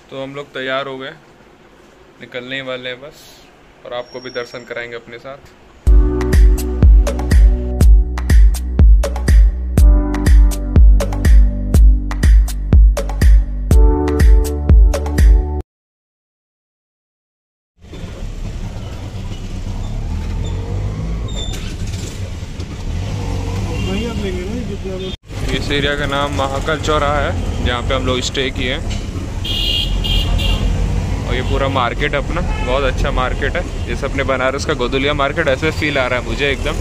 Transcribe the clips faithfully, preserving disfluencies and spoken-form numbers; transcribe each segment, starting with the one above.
तो हम लोग तैयार हो गए, निकलने ही वाले हैं बस, और आपको भी दर्शन कराएंगे अपने साथ। इस एरिया का नाम महाकाल चौराहा है, जहाँ पे हम लोग स्टे किए हैं। और ये पूरा मार्केट अपना बहुत अच्छा मार्केट है, जैसे अपने बनारस का गोदुलिया मार्केट ऐसे फील आ रहा है मुझे एकदम।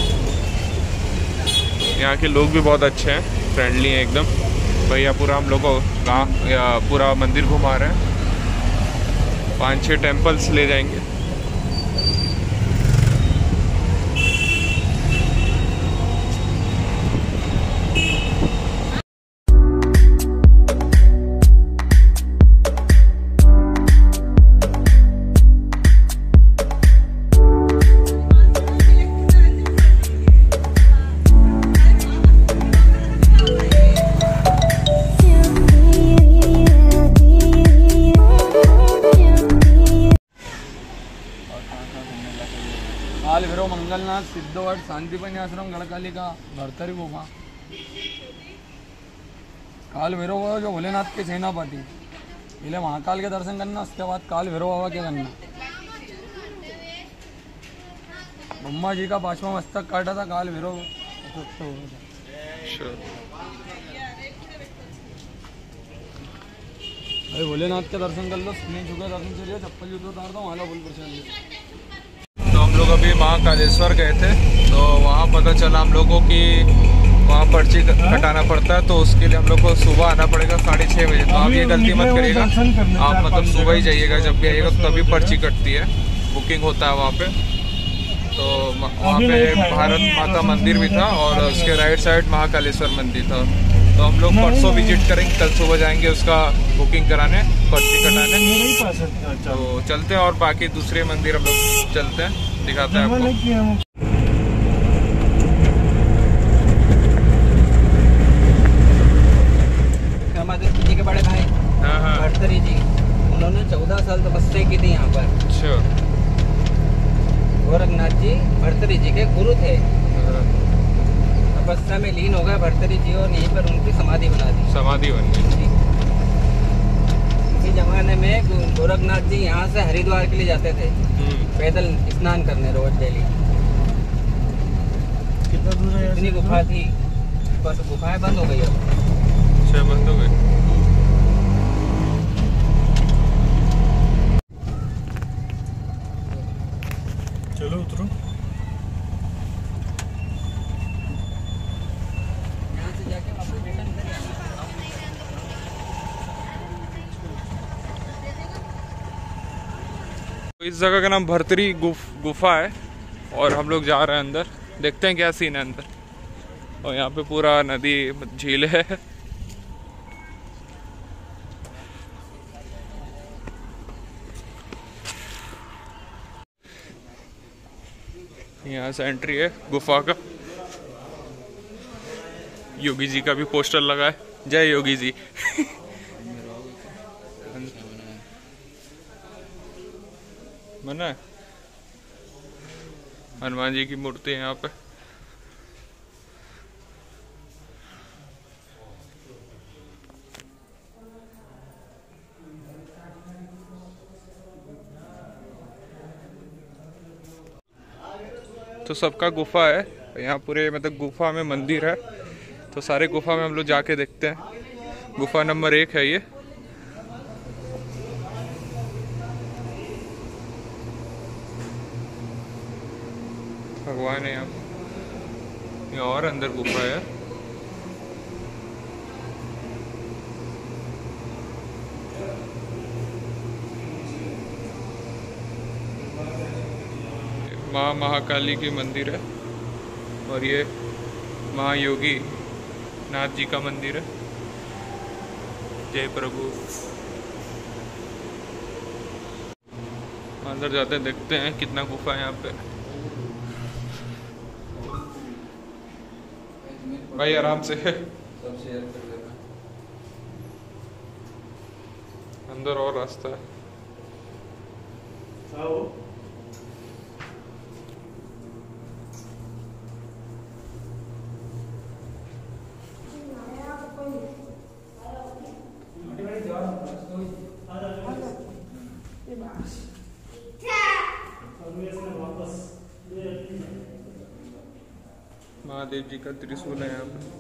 यहाँ के लोग भी बहुत अच्छे हैं, फ्रेंडली हैं एकदम। भैया पूरा हम लोग को गाँव पूरा मंदिर घुमा रहे हैं, पाँच छः टेम्पल्स ले जाएंगे। काल भैरव मंगलनाथ सिद्धवट शांतिपनी आश्रम गढ़कालिका भरतरी गुफा। काल भैरव जो भोलेनाथ के सेनापति, पहले महाकाल के दर्शन करना, उसके बाद काल भैरव बाबा के करना। ब्रह्मा जी का पांचवा मस्तक काटा था काल भैरव। भाई भोलेनाथ के दर्शन कर लो, नहीं चुका दर्शन चलिए, चप्पल जूते उतार दो, माला बोल प्रसाद। तो हम लोग अभी महाकालेश्वर गए थे, तो वहाँ पता चला हम लोगों की वहाँ पर्ची कटाना पड़ता है, तो उसके लिए हम लोग को सुबह आना पड़ेगा साढ़े छः बजे। तो आप ये गलती मत करिएगा, आप मतलब सुबह ही जाइएगा, जब भी आइएगा तभी पर्ची कटती है, बुकिंग होता है वहाँ पे। तो वहाँ पे भारत माता मंदिर भी था और उसके राइट साइड महाकालेश्वर मंदिर था। तो हम लोग परसों विजिट करेंगे, कल सुबह जाएंगे उसका बुकिंग कराने, पर्ची कटाने। तो चलते हैं और बाकी दूसरे मंदिर हम लोग चलते हैं, दिखाते हैं आपको। जी के बड़े भाई हाँ हाँ भरतरी जी, उन्होंने चौदह साल तपस्या की थी यहाँ पर। अच्छा। गोरखनाथ जी भरतरी जी के गुरु थे, तपस्या में लीन हो गए भरतरी जी और यहीं पर उनकी समाधि बना दी। समाधि बन गई। इसी जमाने में गोरखनाथ जी यहाँ से हरिद्वार के लिए जाते थे पैदल स्नान करने रोज डेली। कितना दूर है? इतनी गुफा थी, बस गुफाएं बंद हो गई अब। अच्छा, बंद हो गई। चलो उतरो। यहाँ से जाके वापस रिटर्न करिए। इस जगह का नाम भरतरी गुफ गुफा है और हम लोग जा रहे हैं अंदर, देखते हैं क्या सीन है अंदर। और यहाँ पे पूरा नदी झील है। यहाँ से एंट्री है गुफा का। योगी जी का भी पोस्टर लगा है, जय योगी जी। बना है हनुमान जी की मूर्ति है यहाँ पे। तो सबका गुफा है यहाँ, पूरे मतलब गुफा में मंदिर है, तो सारे गुफा में हम लोग जाके देखते हैं। गुफा नंबर एक है ये। भगवान है यहाँ, ये और अंदर गुफा है। माँ महाकाली की मंदिर है और ये महायोगी नाथ जी का मंदिर है। जय प्रभु। अंदर जाते हैं, देखते हैं कितना गुफा है यहाँ पे। भाई आराम से। अंदर और रास्ता है। महादेव जी का त्रिशूल है यहाँ पे।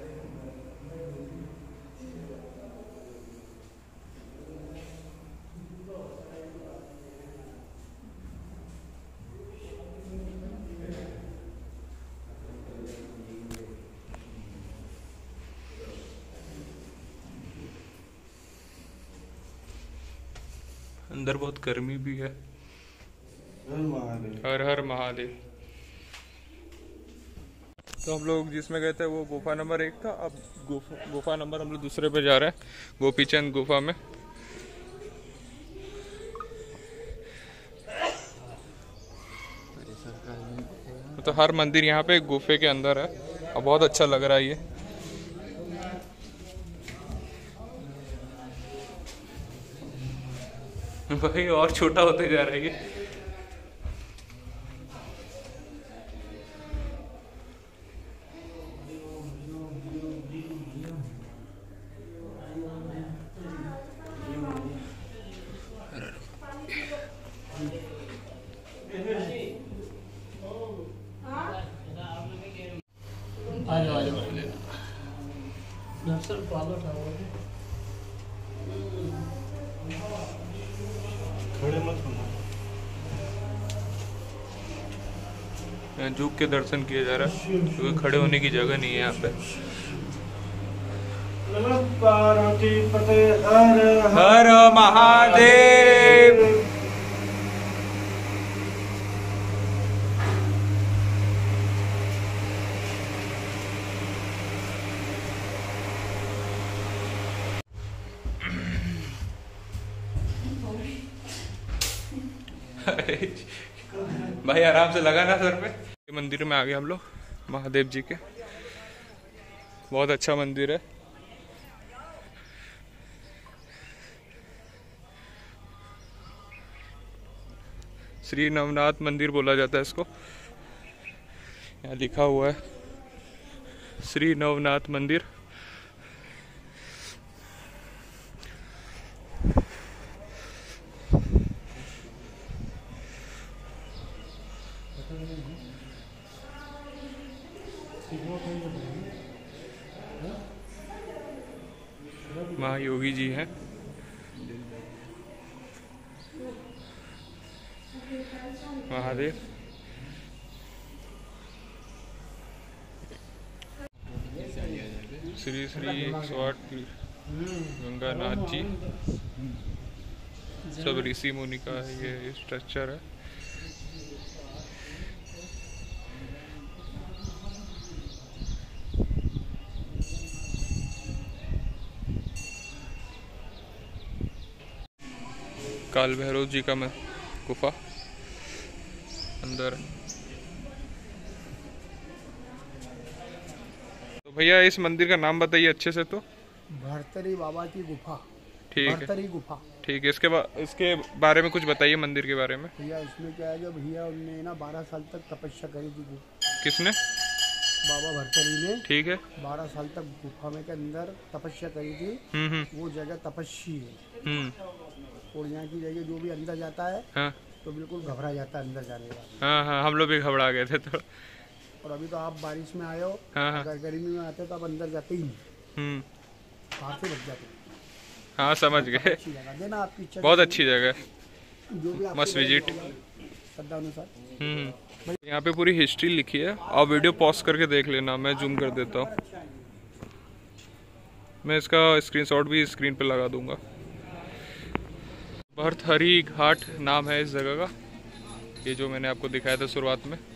अंदर बहुत गर्मी भी है। हर हर महादेव। तो हम लोग जिसमें गए थे वो गुफा नंबर एक था। अब गुफा गुफा नंबर हम लोग दूसरे पे जा रहे हैं, गोपीचंद गुफा में। तो हर मंदिर यहाँ पे गुफे के अंदर है और बहुत अच्छा लग रहा है ये। भाई और छोटा होते जा रहा है ये। झुक के दर्शन किया जा रहा है क्योंकि खड़े होने की जगह नहीं है यहाँ पे। हर महादेव। भाई आराम से लगा ना सर पे। मंदिर में आ गए हम लोग महादेव जी के। बहुत अच्छा मंदिर है। श्री नवनाथ मंदिर बोला जाता है इसको। यहाँ लिखा हुआ है श्री नवनाथ मंदिर। महायोगी जी हैं। महादेव। श्री श्री एक सौ आठ गंगानाथ जी। सब ऋषि मुनि का ये स्ट्रक्चर है। काल भैरव जी का गुफा अंदर। तो भैया इस मंदिर का नाम बताइए अच्छे से। तो भरतरी बाबा की गुफा। ठीक है। भरतरी गुफा। ठीक है। इसके बाद इसके बारे में कुछ बताइए मंदिर के बारे में। भैया इसमें क्या है, जो भैया उनने ना बारह साल तक तपस्या करी थी। किसने? बाबा भरतरी ने। ठीक है। बारह साल तक गुफा में के अंदर तपस्या करी थी। हम्म वो जगह तपस्वी है। हम्म और यहाँ की जगह जो भी अंदर जाता है हाँ। तो बिल्कुल घबरा जाता है अंदर जाने का। हाँ हाँ हम लोग भी घबरा गए थे तो। और अभी तो आप बारिश में आए हो। हाँ हाँ। अगर गर्मी में आते तो आप अंदर जाते ही नहीं। हम्म बाहर से बच जाते। हाँ समझ गए। अच्छी जगह देना आपकी इच्छा। बहुत अच्छी जगह। जो भी मस्ट विजिट। श्रद्धा अनुसार। हम्म यहाँ पे पूरी हिस्ट्री लिखी है। आप वीडियो पॉज करके देख लेना, मैं जूम कर देता हूँ। मैं इसका स्क्रीनशॉट भी स्क्रीन पे लगा दूंगा। भरथरी घाट नाम है इस जगह का, ये जो मैंने आपको दिखाया था शुरुआत में।